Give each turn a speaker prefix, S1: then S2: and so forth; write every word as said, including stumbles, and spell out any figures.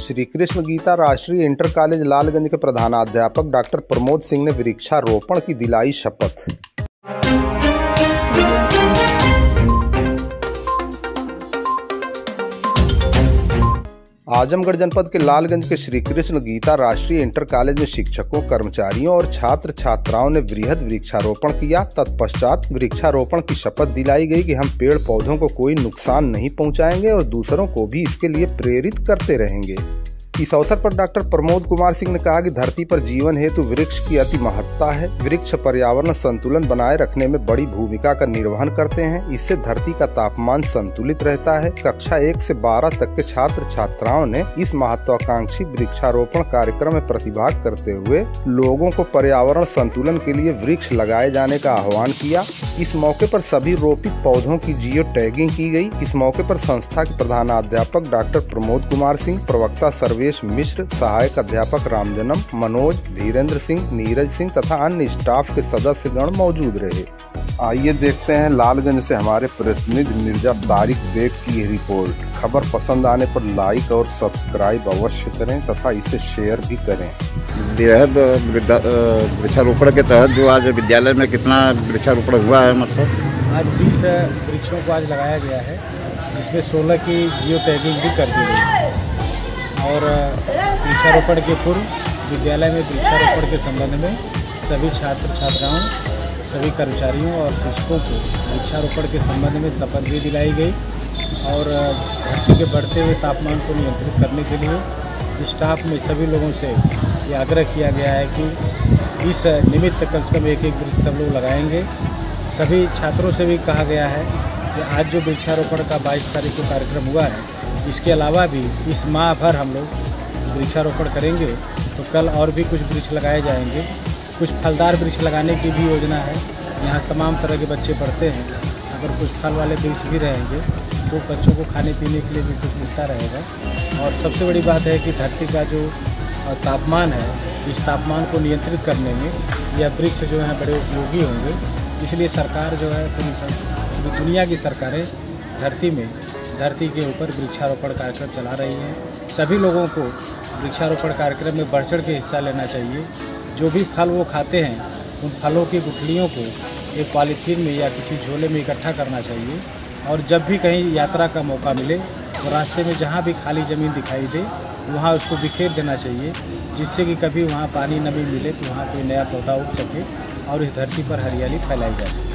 S1: श्री कृष्ण गीता राष्ट्रीय inter college Lalganj के प्रधानाध्यापक डॉक्टर प्रमोद सिंह ने वृक्षारोपण की दिलाई शपथ। आजमगढ़ जनपद के लालगंज के श्री कृष्ण गीता राष्ट्रीय इंटर कॉलेज में शिक्षकों, कर्मचारियों और छात्र छात्राओं ने वृहद वृक्षारोपण किया। तत्पश्चात वृक्षारोपण की शपथ दिलाई गई कि हम पेड़ पौधों को कोई नुकसान नहीं पहुंचाएंगे और दूसरों को भी इसके लिए प्रेरित करते रहेंगे। इस अवसर पर डॉक्टर प्रमोद कुमार सिंह ने कहा कि धरती पर जीवन हेतु वृक्ष की अति महत्ता है। वृक्ष पर्यावरण संतुलन बनाए रखने में बड़ी भूमिका का निर्वहन करते हैं। इससे धरती का तापमान संतुलित रहता है। कक्षा एक से बारह तक के छात्र छात्राओं ने इस महत्वाकांक्षी वृक्षारोपण कार्यक्रम में प्रतिभाग करते हुए लोगों को पर्यावरण संतुलन के लिए वृक्ष लगाए जाने का आह्वान किया। इस मौके पर सभी रोपित पौधों की जियो टैगिंग की गई। इस मौके पर संस्था के प्रधानाध्यापक डॉक्टर प्रमोद कुमार सिंह, प्रवक्ता सर्वेश मिश्र, सहायक अध्यापक रामजन्म, मनोज, धीरेन्द्र सिंह, नीरज सिंह तथा अन्य स्टाफ के सदस्यगण मौजूद रहे। आइए देखते हैं लालगंज से हमारे प्रतिनिधि मिर्जा तारिक बेग की रिपोर्ट। खबर पसंद आने पर लाइक और सब्सक्राइब अवश्य करें तथा इसे शेयर भी करें।
S2: वृहद वृक्षारोपण के तहत जो आज विद्यालय में कितना वृक्षारोपण हुआ है, मतलब
S3: आज बीस वृक्षों को आज लगाया गया है, जिसमें सोलह की जियो टैगिंग भी कर दी गई है। और वृक्षारोपण के पूर्व विद्यालय में वृक्षारोपण के संबंध में सभी छात्र छात्राओं, सभी कर्मचारियों और शिक्षकों को वृक्षारोपण के संबंध में शपथ भी दिलाई गई। और धरती के बढ़ते हुए तापमान को नियंत्रित करने के लिए स्टाफ में सभी लोगों से ये आग्रह किया गया है कि इस निमित्त कम से कम एक एक वृक्ष सब लोग लगाएंगे। सभी छात्रों से भी कहा गया है कि आज जो वृक्षारोपण का बाईस तारीख को कार्यक्रम हुआ है, इसके अलावा भी इस माह भर हम लोग वृक्षारोपण करेंगे। तो कल और भी कुछ वृक्ष लगाए जाएंगे। कुछ फलदार वृक्ष लगाने की भी योजना है। यहाँ तमाम तरह के बच्चे पढ़ते हैं। अगर कुछ फल वाले वृक्ष भी रहेंगे तो बच्चों को खाने पीने के लिए भी कुछ मिलता रहेगा। और सबसे बड़ी बात है कि धरती का जो तापमान है, इस तापमान को नियंत्रित करने में यह वृक्ष जो है बड़े उपयोगी होंगे। इसलिए सरकार जो है, पूरी दुनिया की सरकारें धरती में धरती के ऊपर वृक्षारोपण कार्यक्रम चला रही हैं। सभी लोगों को वृक्षारोपण कार्यक्रम में बढ़ चढ़ के हिस्सा लेना चाहिए। जो भी फल वो खाते हैं, उन फलों की गुठलियों को एक पॉलीथीन में या किसी झोले में इकट्ठा करना चाहिए। और जब भी कहीं यात्रा का मौका मिले तो रास्ते में जहाँ भी खाली ज़मीन दिखाई दे वहाँ उसको बिखेर देना चाहिए, जिससे कि कभी वहाँ पानी नमी मिले तो वहाँ कोई नया पौधा उग सके और इस धरती पर हरियाली फैलाई जा सके।